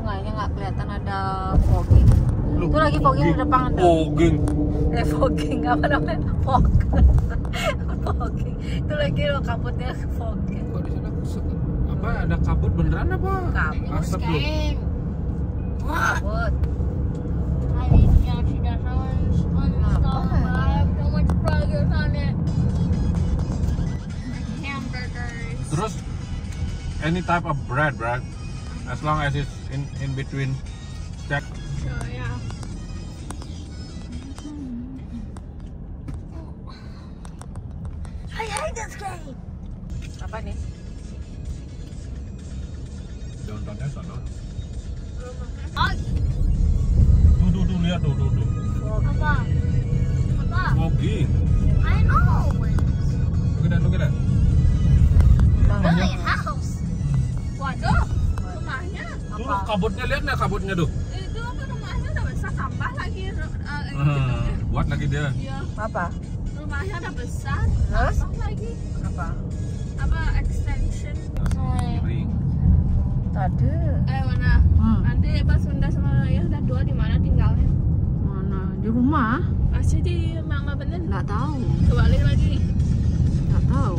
sungainya nggak kelihatan, ada fogging. Itu lagi fogging di depan ada. Fogging. Fogging apa namanya? Fog. Fogging. Itu lagi loh kabutnya fogging. Kok di sana apa ada kabut beneran apa? Kabut. Asap lu. Kabut. Terus any type of bread, right? As long as it's in between stack. Oh yeah. I hate this game. Apa nih? Downtownnya sana. Ah, Tuh lihat tuh. apa? Apa? Fogging. I know. Look at that. Really, house. Waduh, rumahnya. Tuh kabutnya, lihat nggak kabutnya tuh? Itu apa rumahnya udah besar, tambah lagi Buat lagi dia. Iya, Apa? rumahnya udah besar, Terus? tambah lagi Apa? apa extension. Miring. Tadi. Mana? Nanti pas Sunda sama ya udah dua di mana tinggalnya? Mana? Di rumah? Masih di Mangga Bener. Nggak tahu. Kebalik lagi. Nggak tahu.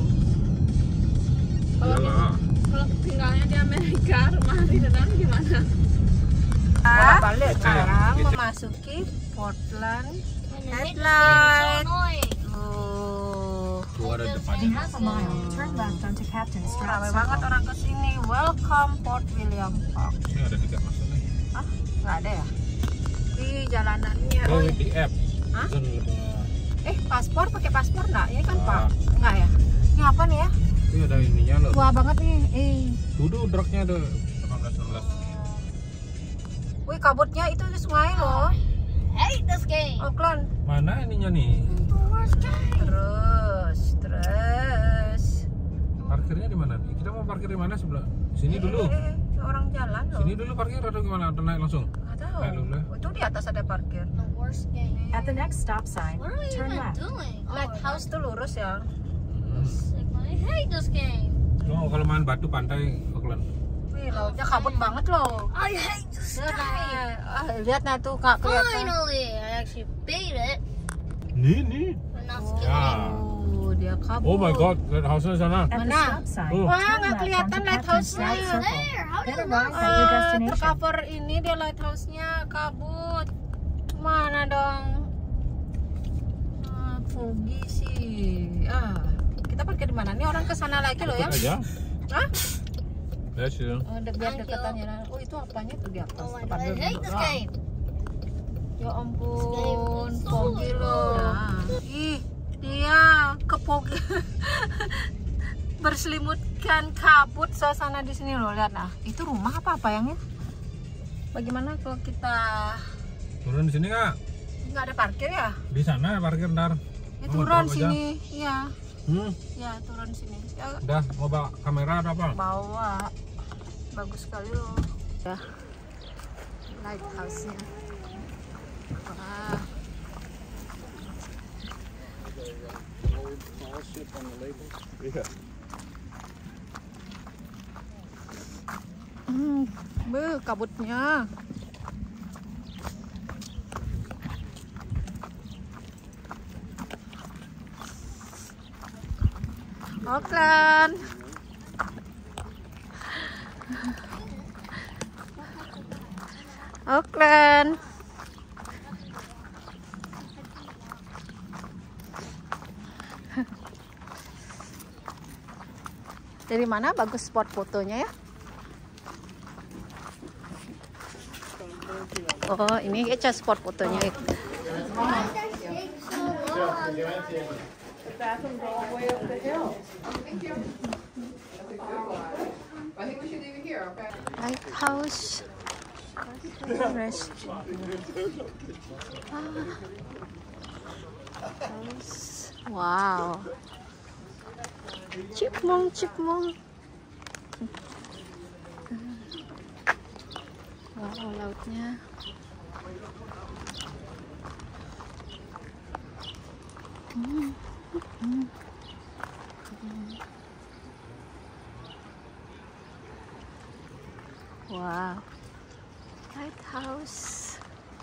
Kalau tinggalnya di Amerika, rumah di Denang gimana? Balik sekarang memasuki Portland Headlight. Oh, Tuh ada depannya. ramai banget orang kesini. Welcome Port William Park. Ini ada tiket masuk nih. Hah? Nggak ada ya? Di jalanannya. Oh, di app. Hah? Itu lebih- Paspor, pakai paspor nggak? Ini kan Ah. Pak. Nggak ya? Ini apa nih ya? Ini ada ininya loh. Tua banget nih. Tuh drugnya tuh 18. Wih, kabutnya itu di sungai loh. Hate this game. Auckland. Mana ininya nih? The worst game. Terus. Parkirnya di mana nih? Kita mau parkir di mana sebelah? Sini dulu. Orang jalan loh. Sini dulu parkir atau gimana? Atau naik langsung? Nggak tahu. Naik dulu. Itu di atas ada parkir. The worst game. At the next stop sign, What are you turn even left. doing? Lighthouse tuh lurus ya. I hate this game. Oh, kalau main batu pantai Auckland. Wih, lautnya kabut banget loh. I hate this Lihat game. nah, lihat nah tuh Kak kelihatan. Finally, I actually beat it. Nih. But not Ya. Oh, dia kabut. Oh my god, lighthouse-nya sana. At the Mana? stop sign, Oh. Wah, turn nggak left kelihatan onto lighthouse-nya. Captain's Flat Circle. there. How do Then you arrive know? at your destination. Tercover ini dia lighthouse-nya kabut. Mana dong? Foggy sih. Kita parkir di mana? Nih orang ke sana lagi loh ya. Ikut aja. Hah? Bless you. Biar deketannya. Oh, itu apanya tuh di atas? Oh my Tempat god, I hate duduk this doang. game. Ya ampun, This game foggy is so loh. Ih, dia ke foggy. Berselimutkan kabut suasana di sini loh, lihat nah. Itu rumah apa yang ya? Bagaimana kalau kita Turun di sini nggak? nggak ada parkir ya? Di sana parkir ntar. Ya Mau turun drop aja? sini, iya. Ya turun sini. Ya Udah mau bawa kamera atau apa? bawa, bagus sekali loh. Ya, lighthouse-nya. Wah. Kabutnya. Auckland. Auckland. Dari mana bagus spot fotonya ya? Oh, ini aja spot fotonya. Lighthouse restaurant. Wow. Chipmunk. Wow, lautnya. Wow. Lighthouse.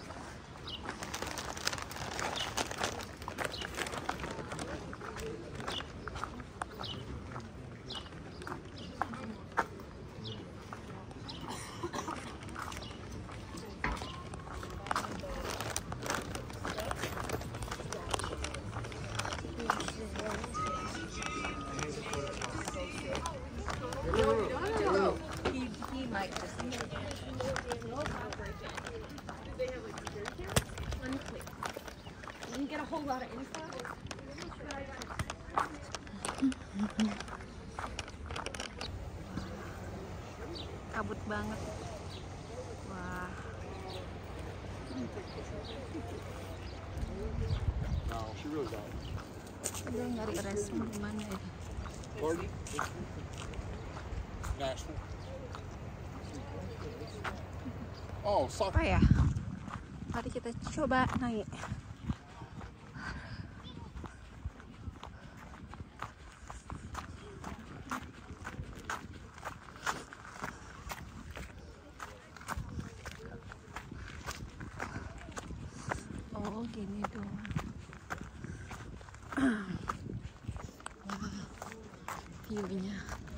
Kabut banget. Wah. Udah nyari restoran di mana ya? Oh, soft. Apa ya? Mari kita coba naik. Oh, gini dong. Wah, view-nya.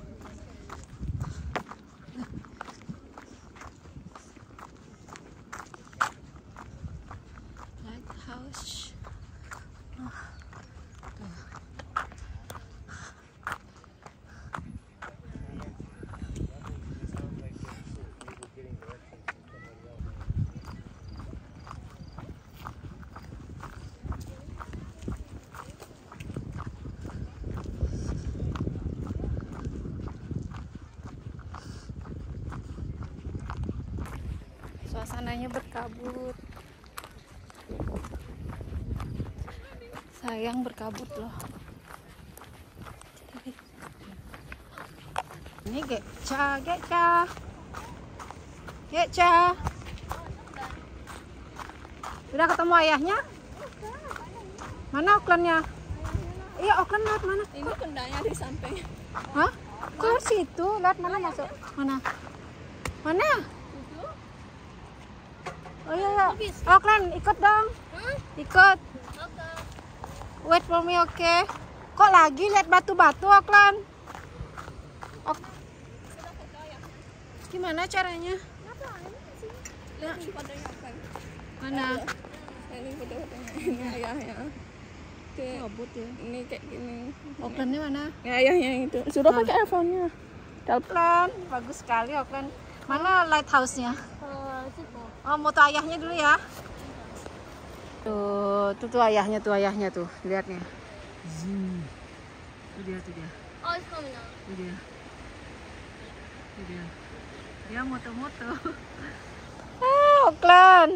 Lighthouse. Tuh. Suasananya berkabut. Sayang berkabut loh. Ini Geca. Udah ketemu ayahnya? Mana Aucklandnya? Iya, Auckland lihat mana? Ini kendanya di samping. Hah? Ke situ, lihat mana masuk? Mana? Mana? Oh iya, Auckland, ikut dong. Ikut. Wait for me, oke? Kok lagi lihat batu-batu, Auckland? Gimana caranya? Lihat fotonya apa? Mana? Ini foto-fotonya. Ini ayahnya. Kabut ya. Ini kayak gini. Aucklandnya mana? Ya, ayahnya itu. Sudah pakai iPhone-nya. Auckland, bagus sekali Auckland. Mana lighthouse-nya? Oh, moto ayahnya dulu ya. Tuh ayahnya tuh, lihat nih. Zoom. Tuh dia. Oh, it's coming out. Tuh dia. Dia moto-moto. Auckland.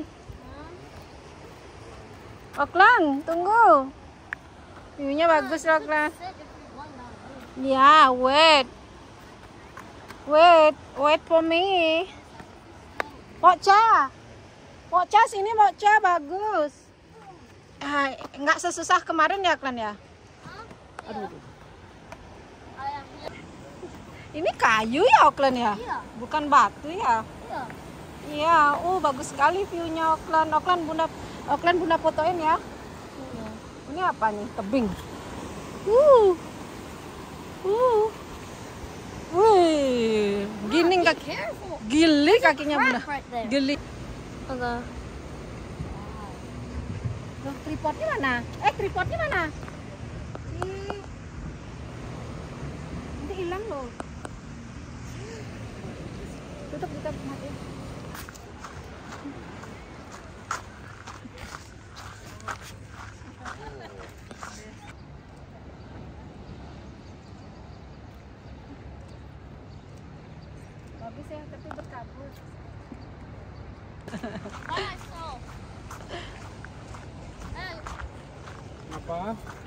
Auckland, tunggu. View-nya bagus loh, Auckland. Ya, wait for me. Pokca sini, Pokca bagus. Nggak sesusah kemarin ya, Klan ya. Aduh. Ini kayu ya, Auckland ya? Iya. Bukan batu ya? Iya. Iya, bagus sekali view-nya Auckland. Auckland Bunda fotoin ya. Ini apa nih? Tebing. Wih, gini kaki. Gili kakinya Bunda. Gili. Tripodnya mana? Tripodnya mana? Nanti hilang loh. Tutup mati. Bagus ya, tapi berkabut. Apa?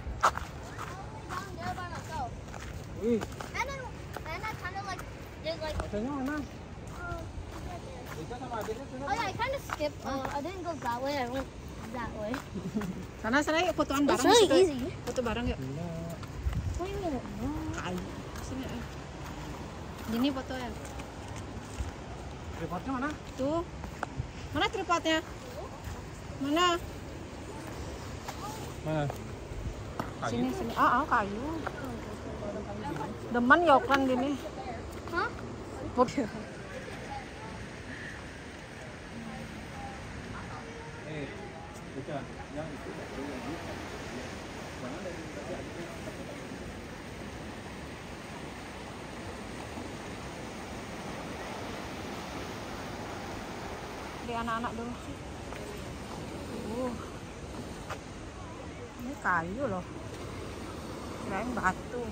Adanya mana? Oh yeah, I kind of skipped. I didn't go that way. I went that way. Sana yuk fotoan bareng. It's really easy. Foto bareng yuk. What do you mean? Sini. Gini foto ya. Tripodnya mana? Tuh. Mana tripodnya? Mana? Mana? Sini. Kayu. Demen ya kan gini. Hah? Oke. Di anak-anak dulu sih. Ini kayu loh. Kirain batu.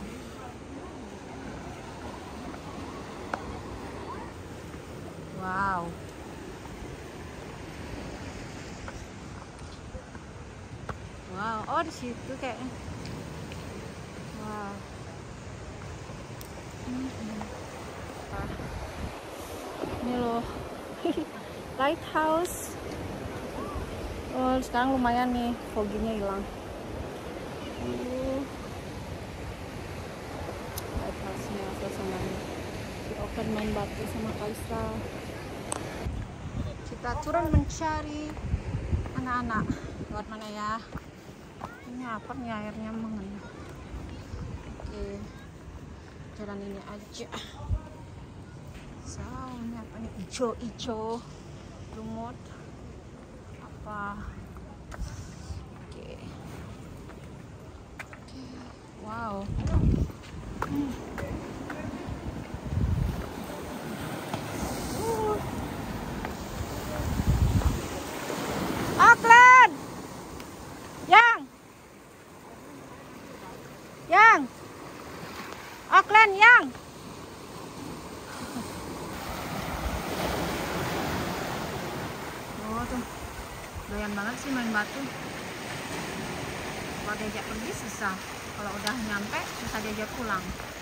Wow. Wow, oh di situ kayaknya. Wow. Ini loh. Lighthouse. Oh, sekarang lumayan nih, foggy-nya hilang. Lighthouse-nya, suasananya. Si Open main batu sama Kaisa. Kita turun mencari anak-anak. Lewat mana ya? Ini apa nih, airnya mengenai. Oke, jalan ini aja. So, ini apa nih? Ijo lumut apa? Oke. Wow. Auckland, Auckland, Oh tuh, doyan banget sih main batu. Kalau diajak pergi susah, kalau udah nyampe susah diajak pulang.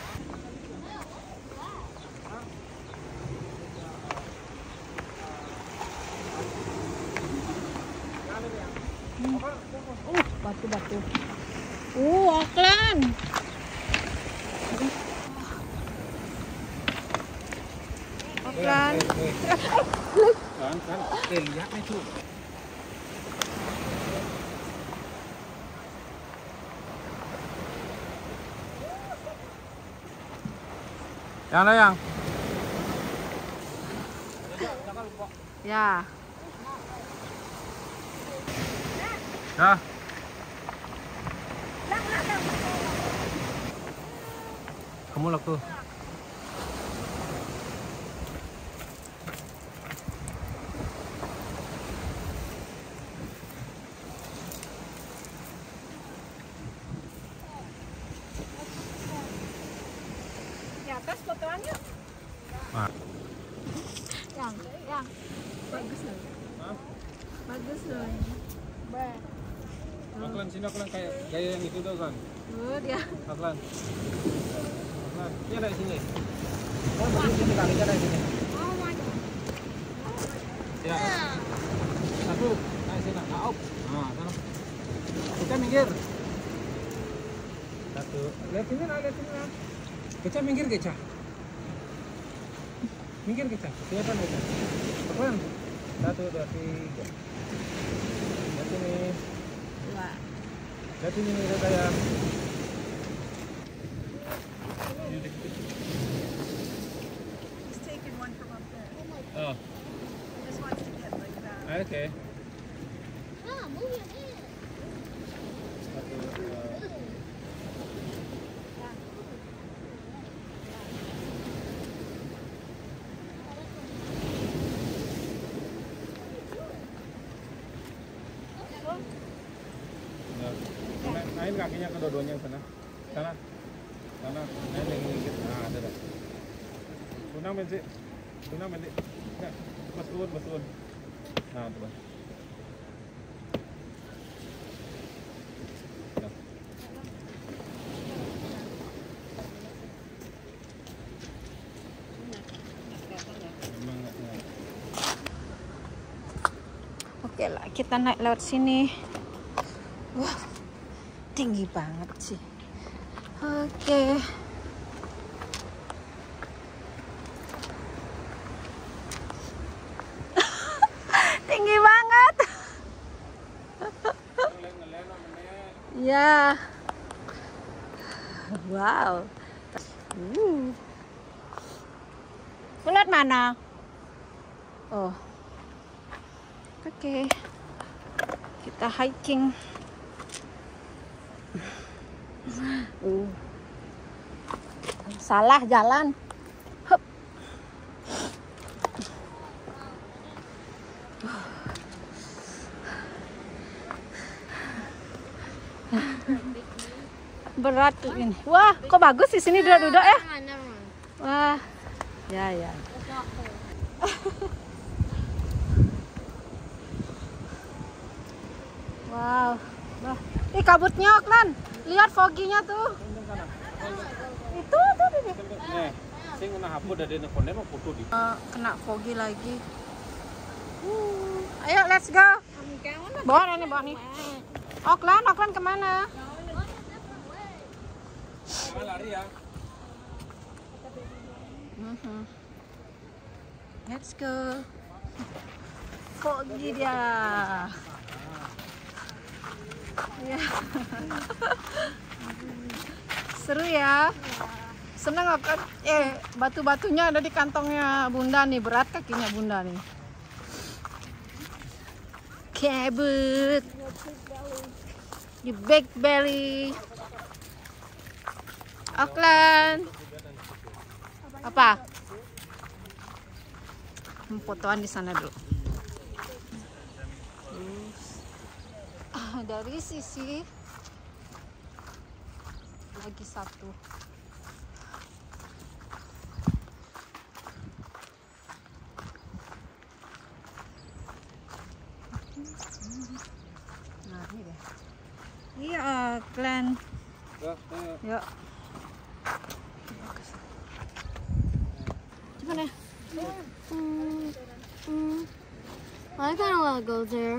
Batu-batu. Auckland. Auckland. Kan, lihat itu. Yang. Ya. Dah. Kamu laku. Di atas fotoannya. Nah. Yang. Bagus loh. Hah? Bagus loh. Auckland sini Auckland kayak gaya yang itu tuh kan. Dia. Auckland. Ini ada di sini. Oh, di sini kali ada di sini. Oh my god. Ya. Satu, naik sini. Nah, sana. Kita minggir. Satu. Lihat sini nah. Keca minggir Keca. Minggir Keca. Kelihatan Keca. Auckland. 1, 2, 3. Lihat sini. Lihat sini saya. Oh. Just wants to get like that. Okay. Move your hand. Naik kakinya kedua-duanya ke sana. Sana. Naik yang dikit. Nah, ada. Tunang benci. Nah, mas turun. Nah, tuh. Oke lah, kita naik lewat sini. Wah, tinggi banget sih. Oke. Ya. Wow. Lihat mana? Oh. Oke. Kita hiking. Salah jalan. Hup. Berat ini. Wah, kok bagus di sini duduk-duduk ya? Wah. Ya, ya. Wow. Wah. Ih, kabutnya, Oklan. Lihat foggy-nya tuh. Itu tuh. Nih, sing una hapus dari nelfonnya mau foto di. Kena foggy lagi. Ayo, let's go. Bawa nih. Oklan kemana? Jangan lari ya. Let's go. Foggy dia. Ya. Seru ya. Senang kan? Batu-batunya ada di kantongnya Bunda nih, berat kakinya Bunda nih. Kabut. Di big belly. Oklan. Apa? Fotoan di sana dulu. Dari sisi lagi satu. Nah, ini deh. Iya, Oklan. Yuk. Gimana? I kind of want to go there.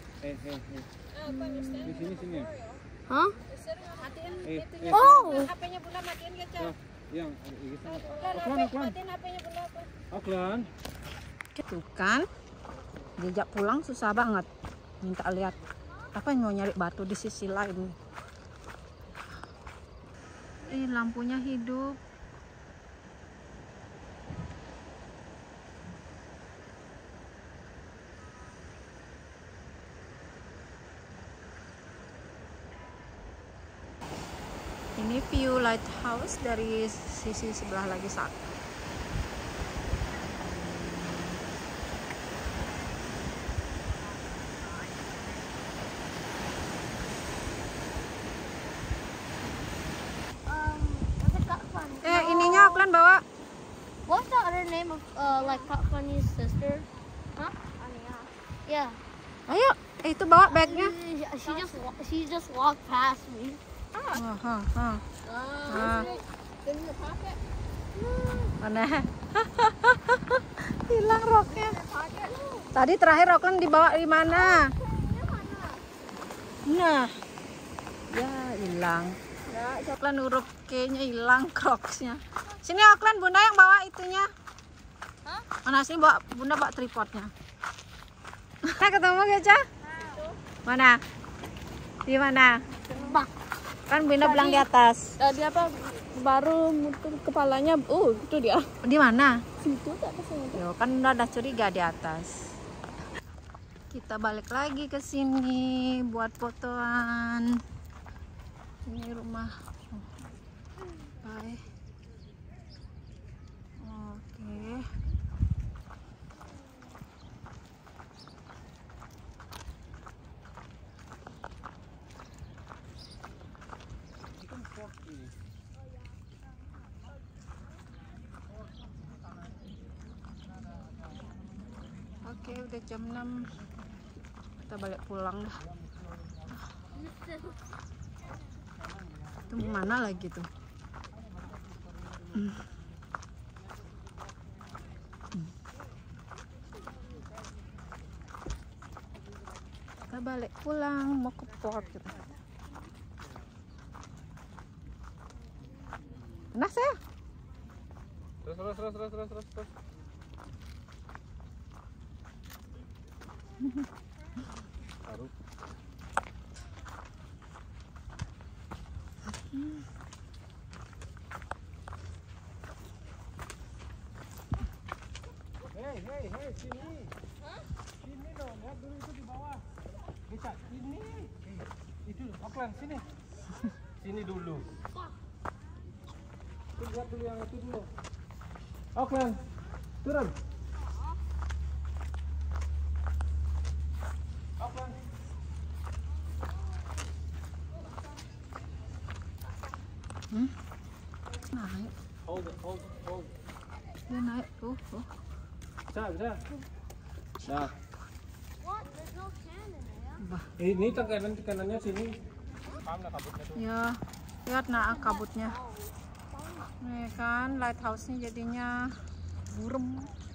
Di sini. Huh? Oh. HP-nya Bunda matiin ya, Cak. Yang Oklan. Gitu kan. Diajak pulang susah banget. Minta lihat apa yang mau nyari batu di sisi lain. Lampunya hidup. Ini view lighthouse dari sisi sebelah lagi satu. Ininya Oklan bawa. What's the other name of like Kak Fanny's sister? Huh? Ania. Yeah. Ayo, itu bawa bagnya. She just walked past me. In your pocket? Mana? Hilang roknya. Tadi terakhir Oklan dibawa di mana? Nah, ya hilang. Ya, Oklan huruf K-nya hilang, Crocs-nya. Sini Oklan, Bunda yang bawa itunya. Hah? Mana sini bawa Bunda bawa tripodnya. Nah, ketemu gak, Ca? Mana? Di mana? Bak. Kan Bunda bilang di atas. Tadi apa? Baru muter kepalanya. Itu dia. Di mana? Situ ke atasnya. Yo, kan udah ada curiga di atas. Kita balik lagi ke sini buat fotoan. Ini rumah. Bye. Oke. Oke, udah jam 6. Kita balik pulang dah. Itu mana lagi tuh? Kita balik pulang, mau ke port gitu. Panas ya? Terus. Taruh. Hei, sini. Sini dong, lihat dulu itu di bawah. Bisa, sini. Itu, Auckland, sini. Sini dulu. Lihat dulu yang itu dulu. Auckland, turun. Auckland. Naik. Hold. Dia naik tuh. Bisa. Nah, What? There's no cannon there. ini tekanannya sini. Paham nggak kabutnya tuh? Ya, lihat nah kabutnya. Nih kan lighthouse-nya jadinya burem.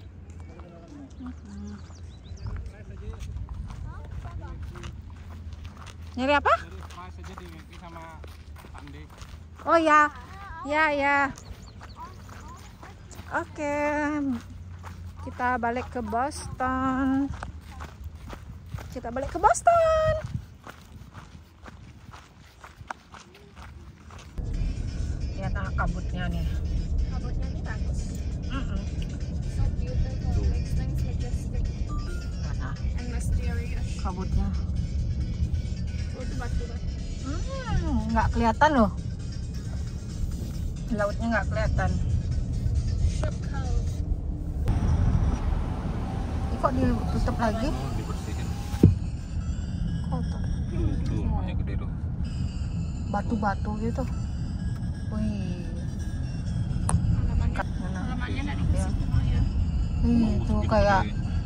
Nyari apa? Jadi price aja di Wifi sama Pandi. Oh ya. Ya. Oke. Kita balik ke Boston. Lihat kabutnya nih. Kabutnya ini bagus. So beautiful. Makes things majestic and mysterious. Kabutnya. Oh, itu batu. Nggak kelihatan loh. Lautnya nggak kelihatan. Ship Cove. Ini kok ditutup lagi? Dibersihin. Kotor. Tuh, rumahnya gede tuh. Batu-batu gitu. Wih. Halamannya nggak Ya. dikasih semua ya. Itu kayak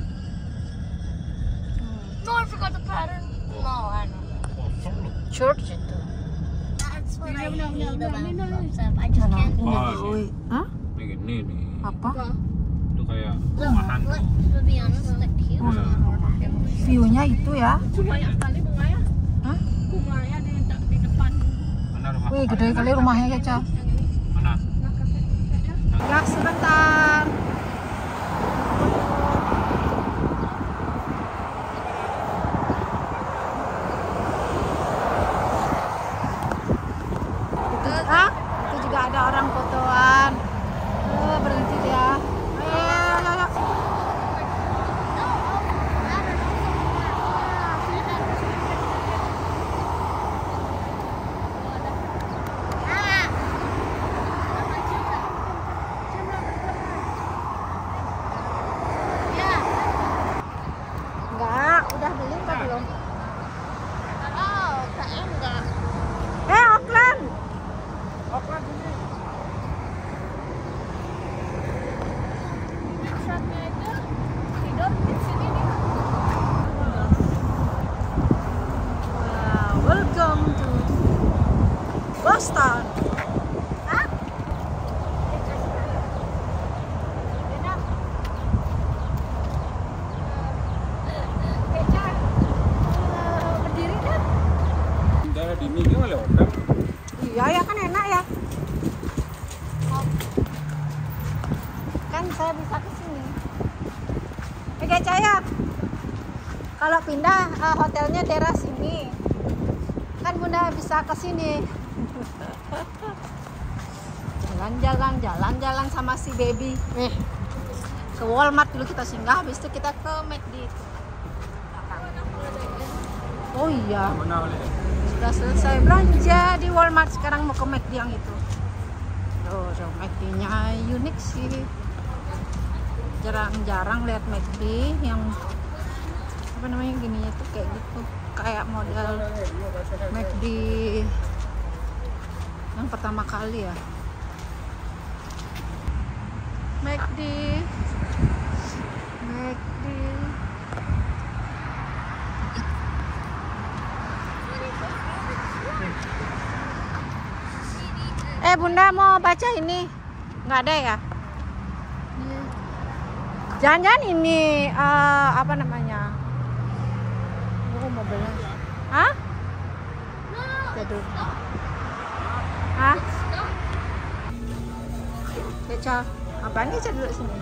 No, I forgot the pattern. No, I know. Kosong loh. church itu. That's what I hate about Mana? I just can't. Oh, Wih. Hah? Ini gini nih. Apa? Itu kayak rumahan tuh. To be honest, like cute. Iya. View-nya itu ya. Banyak sekali bunganya. Hah? Bunganya di depan. Mana rumah? Wih, gede kali rumahnya ya, Ca. Mana? Ya, sebentar. Itu juga ada orang fotoan. Berhenti dia. Ayo. Enggak, udah beli apa belum? Oh, kayaknya enggak. Auckland. Auckland sini. Shotnya itu tidur di sini nih. Wow, welcome to Boston. Hah? Berdiri kan? Darah dini dia oleh hotel. Iya ya kan enak ya. Kan saya bisa ke sini. Oke Caya. Kalau pindah hotelnya daerah sini. Kan Bunda bisa ke sini. Jalan-jalan sama si baby. Ke Walmart dulu kita singgah, habis itu kita ke McD. Oh iya. Mana oleh? Sudah selesai belanja di Walmart, sekarang mau ke McD yang itu. Tuh McD-nya unik sih. Jarang-jarang lihat McD yang apa namanya gininya tuh kayak gitu, kayak model McD yang pertama kali ya. McD. Bunda mau baca ini? Nggak ada ya? Jangan-jangan ini apa namanya? Oh, mobilnya. Hah? Jadul. Hah? Baca. Apa nih? Saya duduk sini.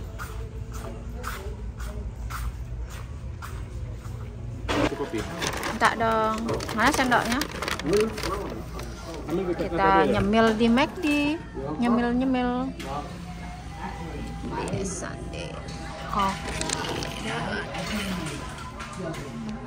Kopi. Minta dong. Mana sendoknya? Ambil Kita nyemil di McD. Nyemil. Di Sunday Coffee.